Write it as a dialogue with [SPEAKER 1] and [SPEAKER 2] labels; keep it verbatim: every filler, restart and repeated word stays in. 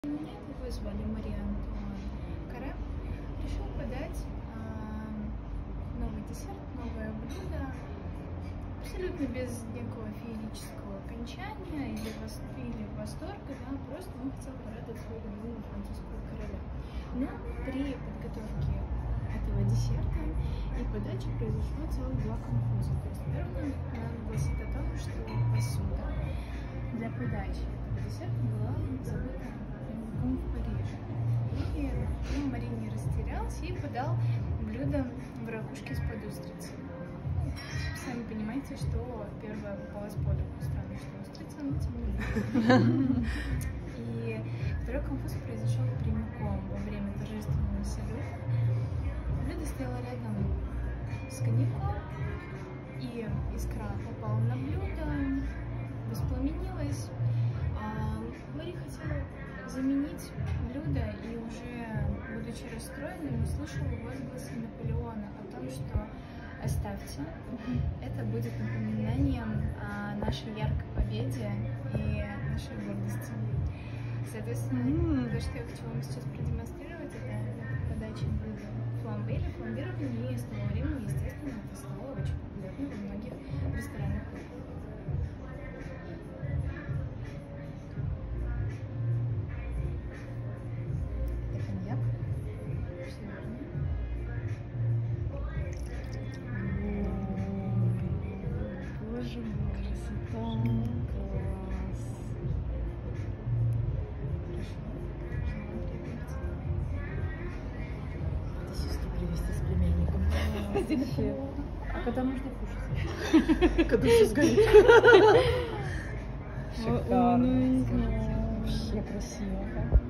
[SPEAKER 1] Меня его звали Мария Антуан Каре. Решил подать э, новый десерт, новое блюдо, абсолютно без некого феерического окончания или, вос... или восторга, да, просто он хотел порадовать своего любимого французского короля. Но при подготовке этого десерта и подаче произошло целых два конфуза. То есть первый нам гласит о том, что посуда для подачи этого десерта была забыта прямиком в Париже. И ну, Мари не растерялся и подал блюдо в ракушке из-под устрицы. Сами понимаете, что первое попалось под руку. Странно, что устрица, но тем не менее. И второй конфуз произошел прямиком во время торжественного салюта. Блюдо стояло рядом с коньяком, и искра попала на блюдо, воспламенилась. А Мари хотела заменить блюдо и уже, будучи расстроенным, услышала возгласы Наполеона о том, что оставьте, это будет напоминанием о нашей яркой победе и нашей гордости. Соответственно, mm. то, что я хочу вам сейчас продемонстрировать, это, это подача блюда фламбе или фламбирование, и с того времени, естественно, это стало очень популярно во многих ресторанах. Это коньяк. Все верно.
[SPEAKER 2] Боже мой, красота! Класс!
[SPEAKER 3] Привезти с племянником.
[SPEAKER 2] Вообще.
[SPEAKER 3] А когда можно кушать? Когда все сгорит.
[SPEAKER 2] Шикарно.
[SPEAKER 3] Вообще красиво.